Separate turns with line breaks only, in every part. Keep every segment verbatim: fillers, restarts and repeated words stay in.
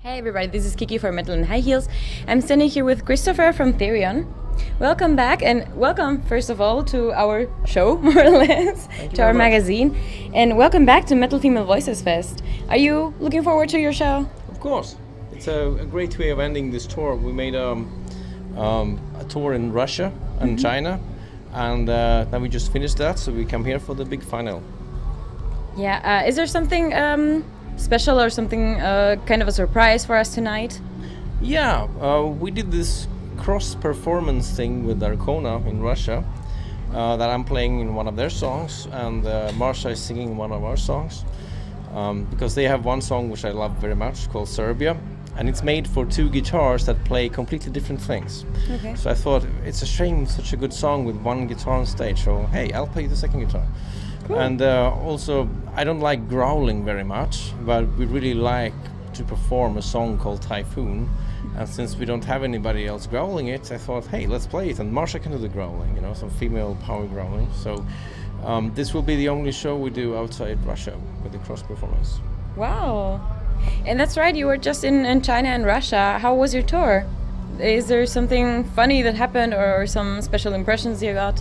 Hey everybody, this is Kiki for Metal in High Heels. I'm standing here with Christofer from Therion. Welcome back and welcome first of all to our show, more or less, to our magazine. And welcome back to Metal Female Voices Fest. Are you looking forward to your show?
Of course. It's a, a great way of ending this tour. We made um, um, a tour in Russia and mm-hmm. China, and uh, then we just finished that, so we come here for the big final.
Yeah, uh, is there something um, special or something uh, kind of a surprise for us tonight?
Yeah, uh, we did this cross-performance thing with Arcona in Russia, uh, that I'm playing in one of their songs, and uh, Marsha is singing one of our songs, um, because they have one song which I love very much called Serbia, and it's made for two guitars that play completely different things. Okay. So I thought it's a shame such a good song with one guitar on stage, so hey, I'll play the second guitar. Cool. And uh, also, I don't like growling very much, but we really like to perform a song called Typhoon. And since we don't have anybody else growling it, I thought, hey, let's play it. And Marsha can do the growling, you know, some female power growling. So um, this will be the only show we do outside Russia with the cross performance.
Wow. And that's right, you were just in, in China and Russia. How was your tour? Is there something funny that happened or some special impressions you got?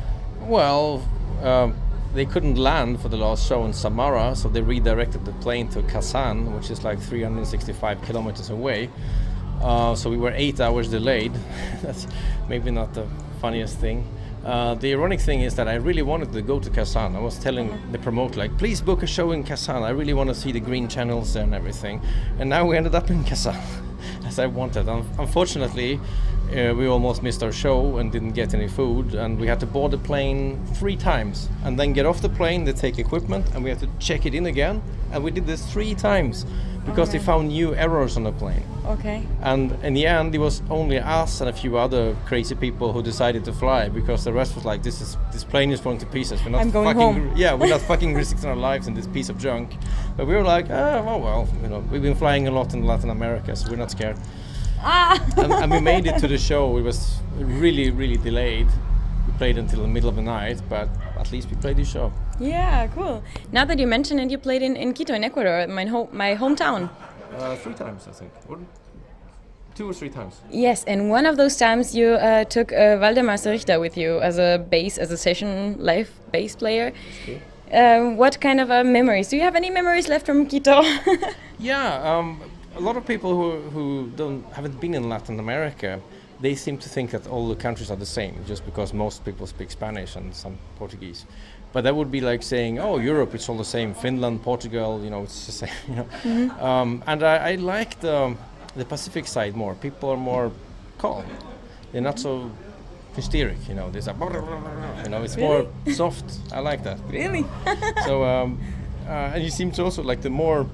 Well, um, they couldn't land for the last show in Samara, so they redirected the plane to Kazan, which is like three hundred sixty-five kilometers away. Uh, so we were eight hours delayed. That's maybe not the funniest thing. Uh, the ironic thing is that I really wanted to go to Kazan. I was telling uh-huh. the promoter, like, please book a show in Kazan. I really want to see the green channels there and everything. And now we ended up in Kazan, as I wanted. Un unfortunately, uh, we almost missed our show and didn't get any food. And we had to board the plane three times and then get off the plane, they take equipment, and we had to check it in again. And we did this three times because okay. they found new errors on the plane.
Okay.
And in the end, it was only us and a few other crazy people who decided to fly, because the rest was like, "This is this plane is falling to pieces. We're not
I'm going
fucking
home.
Yeah, we're not fucking risking our lives in this piece of junk." But we were like, "Oh, well, well, you know, we've been flying a lot in Latin America, so we're not scared."
Ah.
and, and we made it to the show. It was really, really delayed. We played until the middle of the night, but at least we played the show.
Yeah, cool. Now that you mention it, you played in, in Quito, in Ecuador, my, ho my hometown.
Uh, three times, I think. Or two or three times.
Yes, and one of those times you uh, took uh, Waldemar Richter with you as a bass, as a session live bass player.
Cool.
Uh, what kind of uh, memories? Do you have any memories left from Quito?
Yeah, um, a lot of people who, who don't haven't been in Latin America, they seem to think that all the countries are the same, just because most people speak Spanish and some Portuguese. But that would be like saying, oh, Europe, it's all the same. Finland, Portugal, you know, it's the same. You know, mm-hmm. um, and I, I like the the Pacific side more. People are more calm. They're not so hysteric. You know, there's a, you know, it's really? more soft. I like that.
Really?
So, um, uh, and you seem to also like the more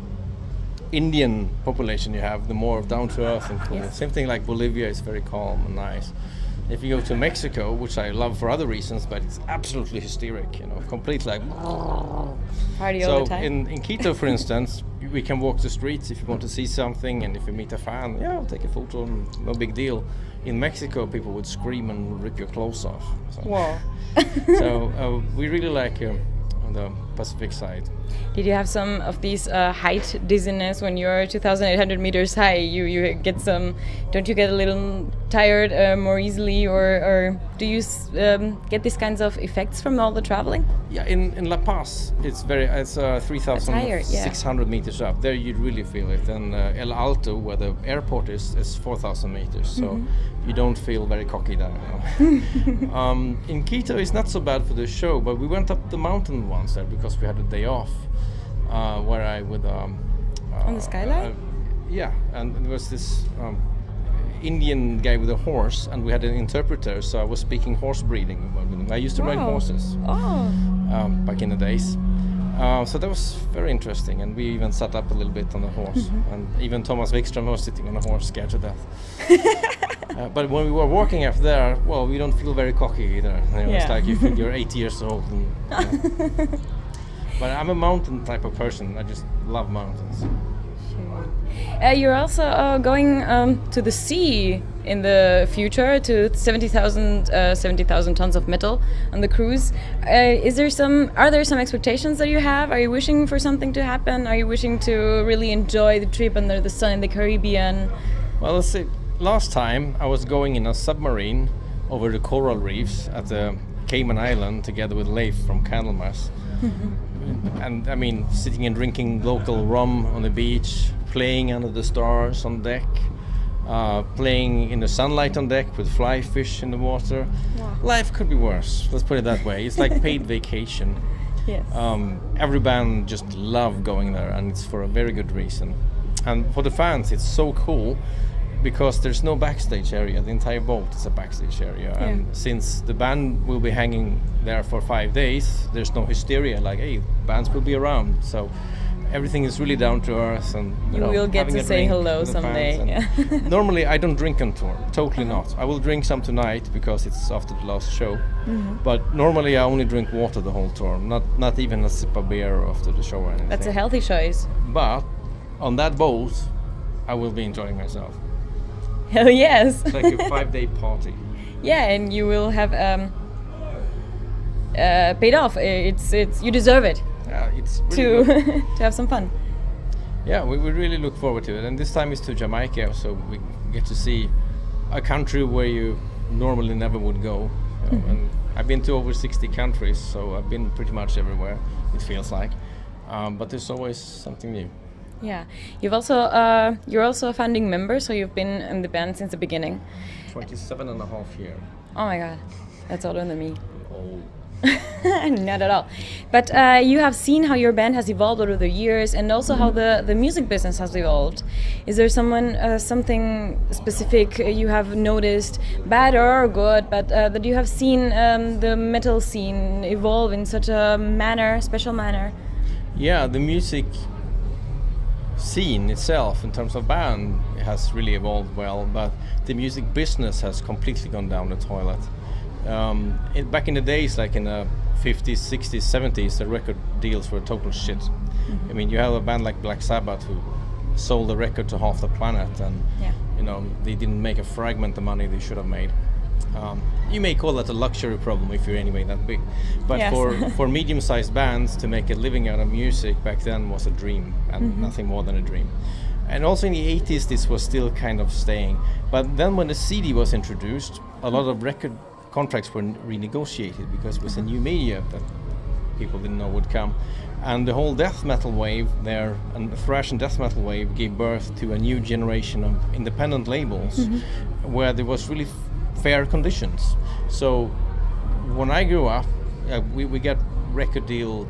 Indian population you have, the more down to earth and cool. Yes. Same thing like Bolivia is very calm and nice. If you go to Mexico, which I love for other reasons, but it's absolutely hysteric, you know, complete like
party
so
all the time.
in, in Quito, for instance, we can walk the streets if you want to see something, and if you meet a fan, yeah, I'll take a photo, and no big deal. In Mexico, people would scream and rip your clothes off. So,
wow.
so uh, we really like uh, on the Pacific side.
Did you have some of these uh, height dizziness when you're two thousand eight hundred meters high? You you get some, don't you get a little tired uh, more easily, or, or do you um, get these kinds of effects from all the traveling?
Yeah, in, in La Paz, it's very it's uh, three thousand six hundred yeah. meters up. There you really feel it. And uh, El Alto, where the airport is, is four thousand meters. So mm-hmm. you don't feel very cocky there. You know? um, in Quito, it's not so bad for the show, but we went up the mountain once there because we had a day off. Uh, where I would um, uh,
on the skyline?
Uh, yeah, and there was this um, Indian guy with a horse, and we had an interpreter, so I was speaking horse breeding. I used to wow. ride horses
oh.
um, back in the days. Uh, so that was very interesting, and we even sat up a little bit on the horse, mm-hmm. and even Thomas Wikström was sitting on a horse, scared to death. uh, but when we were walking up there, well, we don't feel very cocky either. You know, yeah. It's like you think you're eight years old. And, you know. But I'm a mountain type of person. I just love mountains.
Sure. Uh, you're also uh, going um, to the sea in the future to seventy thousand uh, seventy thousand tons of metal on the cruise. Uh, is there some? Are there some expectations that you have? Are you wishing for something to happen? Are you wishing to really enjoy the trip under the sun in the Caribbean?
Well, let's see. Last time I was going in a submarine over the coral reefs at the Cayman Island together with Leif from Candlemas. And I mean, sitting and drinking local rum on the beach, playing under the stars on deck, uh, playing in the sunlight on deck with fly fish in the water. Wow. Life could be worse, let's put it that way. It's like paid vacation.
Yes.
Um, every band just love going there, and it's for a very good reason. And for the fans, it's so cool because there's no backstage area. The entire boat is a backstage area. Yeah. And since the band will be hanging there for five days, there's no hysteria like, hey, bands will be around. So everything is really down to earth, and you,
you
know,
will get to say hello someday. Yeah.
Normally I don't drink on tour, totally not. I will drink some tonight because it's after the last show. Mm-hmm. But normally I only drink water the whole tour, not not even a sip of beer after the show or anything.
That's a healthy choice.
But on that boat I will be enjoying myself.
Hell yes.
It's like a five-day party.
Yeah, and you will have um, uh, paid off. It's it's you deserve it.
Yeah, it's really
to to have some fun.
Yeah, we, we really look forward to it, and this time is to Jamaica, so we get to see a country where you normally never would go. You know, mm-hmm. And I've been to over sixty countries, so I've been pretty much everywhere. It feels like, um, but there's always something new.
Yeah, you've also uh, you're also a founding member, so you've been in the band since the beginning.
twenty-seven and a half years.
Oh my god, that's older than me.
Old.
Not at all. But uh, you have seen how your band has evolved over the years, and also how the, the music business has evolved. Is there someone uh, something specific you have noticed, bad or good, but uh, that you have seen um, the metal scene evolve in such a manner, special manner?
Yeah, the music scene itself in terms of band has really evolved well, but the music business has completely gone down the toilet. Um, it, back in the days, like in the fifties, sixties, seventies, the record deals were total shit. Mm-hmm. I mean, you have a band like Black Sabbath who sold the record to half the planet, and yeah. you know, they didn't make a fragment the money they should have made. Um, you may call that a luxury problem if you're anyway that big, but yes. for, for medium-sized bands to make a living out of music back then was a dream, and mm-hmm. nothing more than a dream. And also in the eighties this was still kind of staying, but then when the C D was introduced, a lot of record contracts were renegotiated because it was a new media that people didn't know would come, and the whole death metal wave there, and the thrash and death metal wave, gave birth to a new generation of independent labels, mm-hmm. where there was really fair conditions. So when I grew up, uh, we, we got record deal,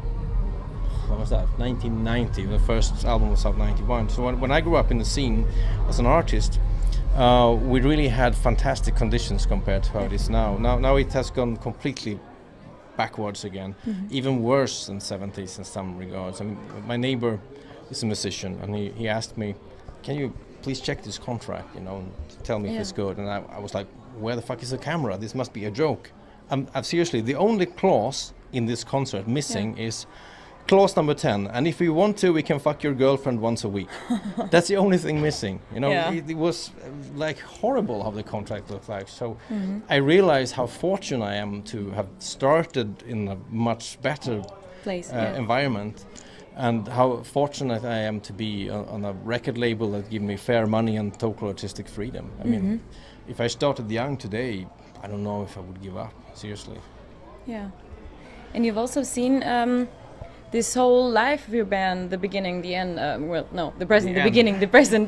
what was that, nineteen ninety, the first album was out ninety-one. So when, when I grew up in the scene as an artist, uh, we really had fantastic conditions compared to how it is now. Now, now it has gone completely backwards again, mm-hmm. even worse than seventies in some regards. I mean, my neighbor is a musician, and he, he asked me, can you please check this contract, you know, and tell me yeah. if it's good. And I, I was like, where the fuck is the camera? This must be a joke. Um, uh, seriously, the only clause in this concert missing yeah. is clause number ten, and if we want to, we can fuck your girlfriend once a week. That's the only thing missing. You know, yeah. it, it was uh, like horrible how the contract looked like. So mm-hmm. I realized how fortunate I am to have started in a much better
place,
uh,
yeah.
environment, and how fortunate I am to be on, on a record label that give me fair money and total artistic freedom. I mm-hmm. mean, if I started young today, I don't know if I would give up, seriously.
Yeah. And you've also seen um, this whole life of your band, the beginning, the end, uh, well, no, the present, the, the beginning, the present.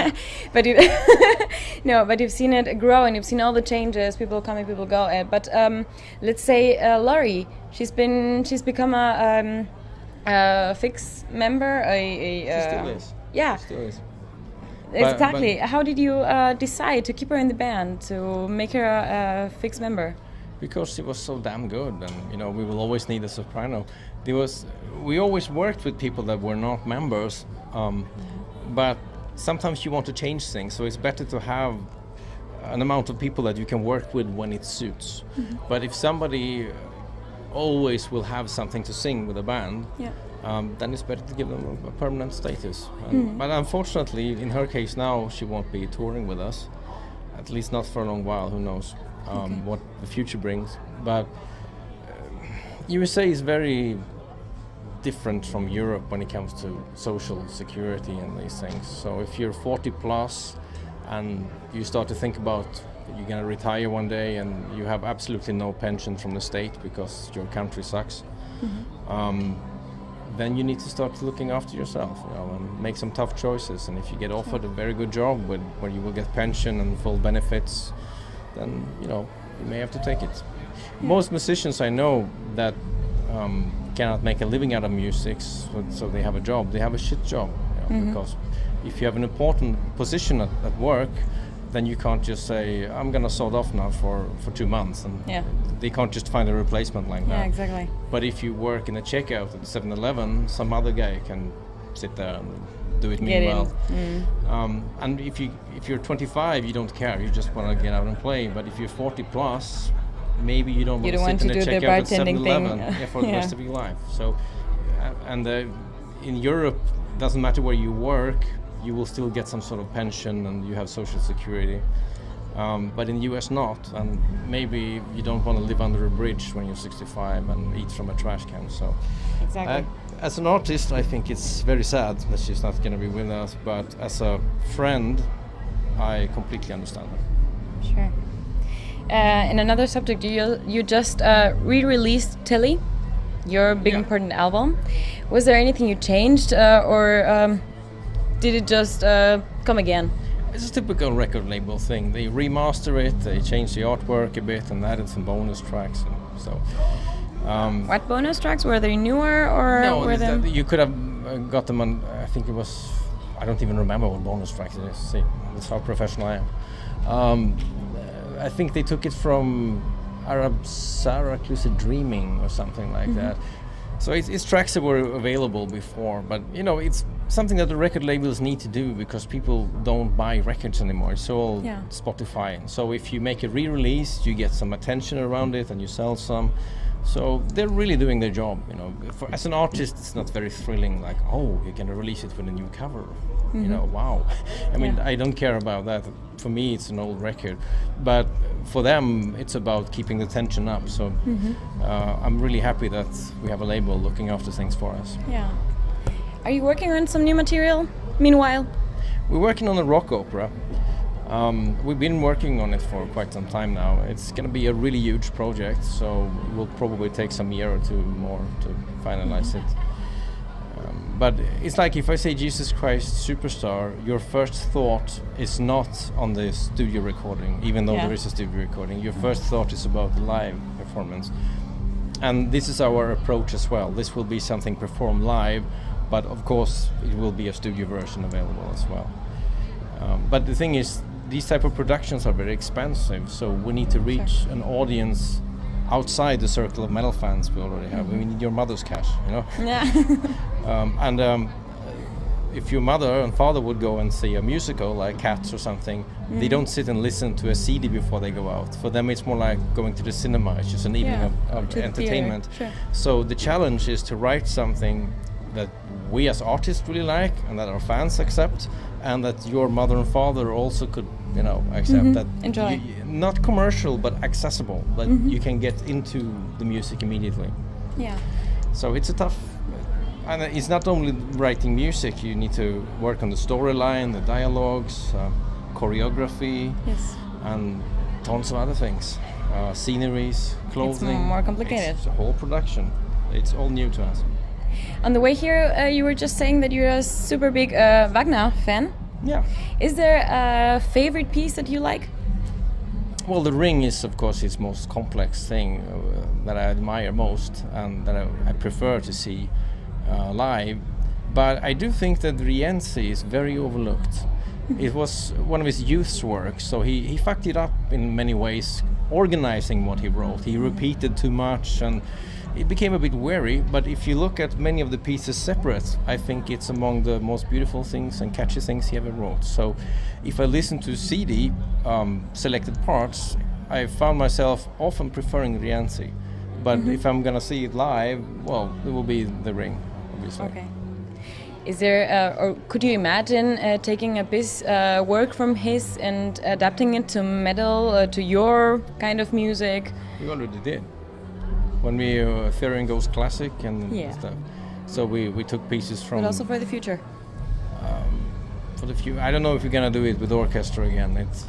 But you no, but you've seen it grow, and you've seen all the changes, people coming, people go. Uh, but um, let's say uh, Laurie, she's been, she's become a, um, a fixed member. A, a, uh,
she still is.
Yeah.
She still is.
Exactly. But, but How did you uh, decide to keep her in the band, to make her a, a fixed member?
Because she was so damn good, and you know, we will always need a soprano. There was, we always worked with people that were not members, um, mm-hmm. but sometimes you want to change things, so it's better to have an amount of people that you can work with when it suits. Mm-hmm. But if somebody always will have something to sing with a band,
yeah.
um, then it's better to give them a, a permanent status. And,
Mm.
But unfortunately, in her case now, she won't be touring with us, at least not for a long while. Who knows um,
Okay.
what the future brings? But uh, U S A is very different from Europe when it comes to social security and these things. So if you're forty plus and you start to think about you're going to retire one day and you have absolutely no pension from the state because your country sucks, mm-hmm. um, then you need to start looking after yourself, you know, and make some tough choices. And if you get offered a very good job with, where you will get pension and full benefits, then, you know, you may have to take it. Yeah. Most musicians I know that um, cannot make a living out of music, so, so they have a job. They have a shit job, you know, mm-hmm. because if you have an important position at, at work, then you can't just say, I'm going to sod off now for, for two months. And
yeah.
they can't just find a replacement like that.
Yeah, exactly.
But if you work in a checkout at seven eleven, some other guy can sit there and do it meanwhile. Mm. Um, and if, you, if you're twenty-five, you don't care. You just want to get out and play. But if you're forty plus, maybe you don't
you
want
don't
to
want
sit
to
in
do
a
the
checkout at seven eleven yeah, for the
yeah.
rest of your life. So, uh, and uh, in Europe, doesn't matter where you work, you will still get some sort of pension and you have social security. Um, but in the U S not, and maybe you don't want to live under a bridge when you're sixty-five and eat from a trash can. So,
exactly.
Uh, as an artist, I think it's very sad that she's not going to be with us. But as a friend, I completely understand her.
Sure. Uh, in another subject, you you just uh, re-released Theli, your big
yeah.
important album. Was there anything you changed, uh, or um, did it just uh, come again?
It's a typical record label thing. They remaster it, they change the artwork a bit, and added some bonus tracks. And so, um,
what bonus tracks were they? Newer or
no?
were they?
You could have uh, got them on. I think it was. I don't even remember what bonus tracks it is. See, that's how professional I am. Um, I think they took it from Arab Sarah Lucid Dreaming or something like mm-hmm. that. So it's, it's tracks that were available before, but you know, it's something that the record labels need to do because people don't buy records anymore. It's all
yeah.
Spotify. So if you make a re-release, you get some attention around it and you sell some. So they're really doing their job, you know. For, as an artist, it's not very thrilling, like, oh, you're gonna release it with a new cover. Mm-hmm. You know, wow. I mean, yeah. I don't care about that. For me, it's an old record. But for them, it's about keeping the tension up. So mm-hmm. uh, I'm really happy that we have a label looking after things for us.
Yeah. Are you working on some new material meanwhile?
We're working on a rock opera. Um, we've been working on it for quite some time now. It's going to be a really huge project, so it will probably take some year or two more to finalize it. Um, but it's like if I say Jesus Christ Superstar, your first thought is not on the studio recording, even though yeah. there is a studio recording. Your first thought is about the live performance. And this is our approach as well. This will be something performed live, but of course it will be a studio version available as well. Um, but the thing is, these type of productions are very expensive, so we need to reach sure. an audience outside the circle of metal fans we already have. Mm-hmm. We need your mother's cash, you know?
Yeah.
um, and um, if your mother and father would go and see a musical like Cats or something, mm-hmm. they don't sit and listen to a C D before they go out. For them it's more like going to the cinema. It's just an evening
yeah.
of, of entertainment.
Sure.
So the challenge is to write something that we as artists really like and that our fans accept, and that your mother and father also could, you know, accept.
Mm-hmm.
That
enjoy.
You, not commercial, but accessible. That
mm-hmm.
you can get into the music immediately.
Yeah.
So it's a tough, and it's not only writing music. You need to work on the storyline, the dialogues, uh, choreography,
yes.
and tons of other things, uh, sceneries, clothing.
It's more complicated.
It's a whole production. It's all new to us.
On the way here, uh, you were just saying that you're a super big uh, Wagner fan.
Yeah.
Is there a favorite piece that you like?
Well, The Ring is, of course, his most complex thing uh, that I admire most and that I, I prefer to see uh, live. But I do think that Rienzi is very overlooked. It was one of his youth's works, so he, he fucked it up in many ways, organizing what he wrote. He repeated too much and it became a bit weary, but if you look at many of the pieces separate, I think it's among the most beautiful things and catchy things he ever wrote. So if I listen to C D um, selected parts, I found myself often preferring Rienzi. But mm-hmm. if I'm gonna see it live, well, it will be The Ring, obviously.
Okay. Is there, uh, or could you imagine uh, taking a bit uh, work from his and adapting it to metal, uh, to your kind of music?
We already did. When we uh, Therion goes classic and
yeah.
stuff. So we, we took pieces from.
But also for the future.
Um, for the future, I don't know if we're gonna do it with orchestra again. It's.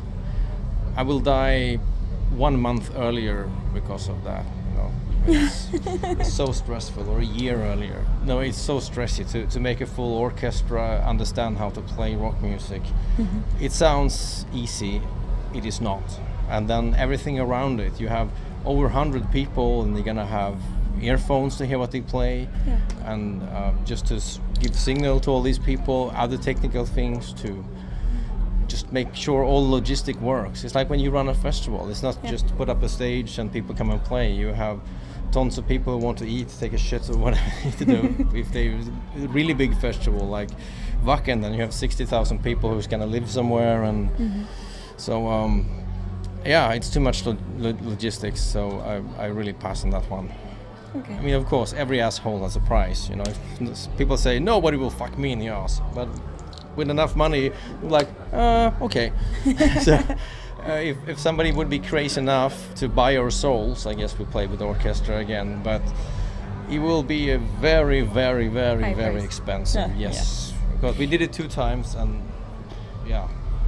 I will die one month earlier because of that. You know, it's, it's so stressful. Or a year earlier. No, it's so stressy to to make a full orchestra understand how to play rock music. Mm-hmm. It sounds easy. It is not. And then everything around it. You have over one hundred people, and they're gonna have earphones to hear what they play,
yeah.
and uh, just to s give signal to all these people, other technical things to just make sure all logistic works. It's like when you run a festival. It's not yeah. just put up a stage and people come and play. You have tons of people who want to eat, take a shit, or whatever they need to do. If they a really big festival like Wacken, then you have sixty thousand people who's gonna live somewhere, and mm-hmm. so. Um, Yeah, it's too much lo lo logistics, so I, I really pass on that one.
Okay.
I mean, of course, every asshole has a price, you know. If people say, nobody will fuck me in the ass, but with enough money, like, uh, okay. So, uh, if, if somebody would be crazy enough to buy our souls, I guess we play with orchestra again, but it will be a very, very, very, High very price. expensive, yeah. yes. Yeah. Because we did it two times, and yeah.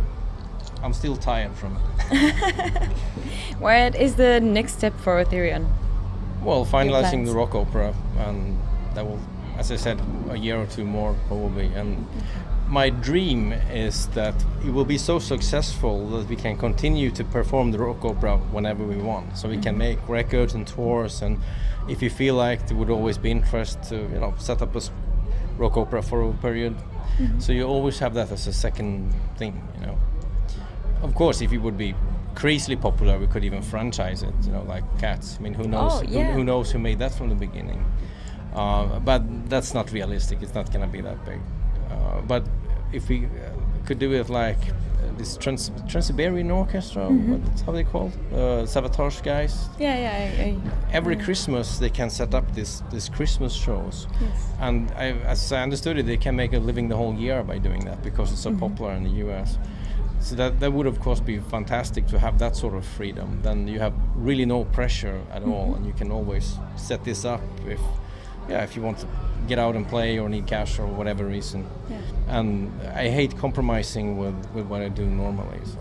I'm still tired from it.
What is the next step for Therion?
Well, finalizing the rock opera, and that will, as I said, a year or two more probably. And my dream is that it will be so successful that we can continue to perform the rock opera whenever we want. So we mm-hmm. can make records and tours, and if you feel like there would always be interest to, you know, set up a rock opera for a period. Mm-hmm. So you always have that as a second thing, you know. Of course, if it would be crazily popular, we could even franchise it, you know, like Cats. I mean, who knows?
Oh, yeah.
who, who knows who made that from the beginning? Uh, but that's not realistic. It's not going to be that big. Uh, but if we uh, could do it like uh, this Trans Trans-Siberian Orchestra, mm-hmm. what's how they called? Uh, Sabotage guys.
Yeah, yeah. I, I,
Every
yeah.
Christmas they can set up this this Christmas shows,
yes.
and I, as I understood it, they can make a living the whole year by doing that because it's so mm-hmm. popular in the U S. So that, that would of course be fantastic to have that sort of freedom. Then you have really no pressure at mm-hmm. all, and you can always set this up if, yeah, if you want to get out and play or need cash or whatever reason. Yeah. And I hate compromising with, with what I do normally, so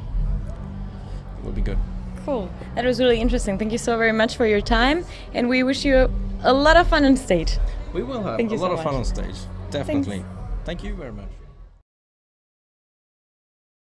it would be good.
Cool. That was really interesting. Thank you so very much for your time, and we wish you a lot of fun on stage.
We will have
Thank
a
you
lot
so
of fun
much.
on stage, definitely.
Thanks.
Thank you very much.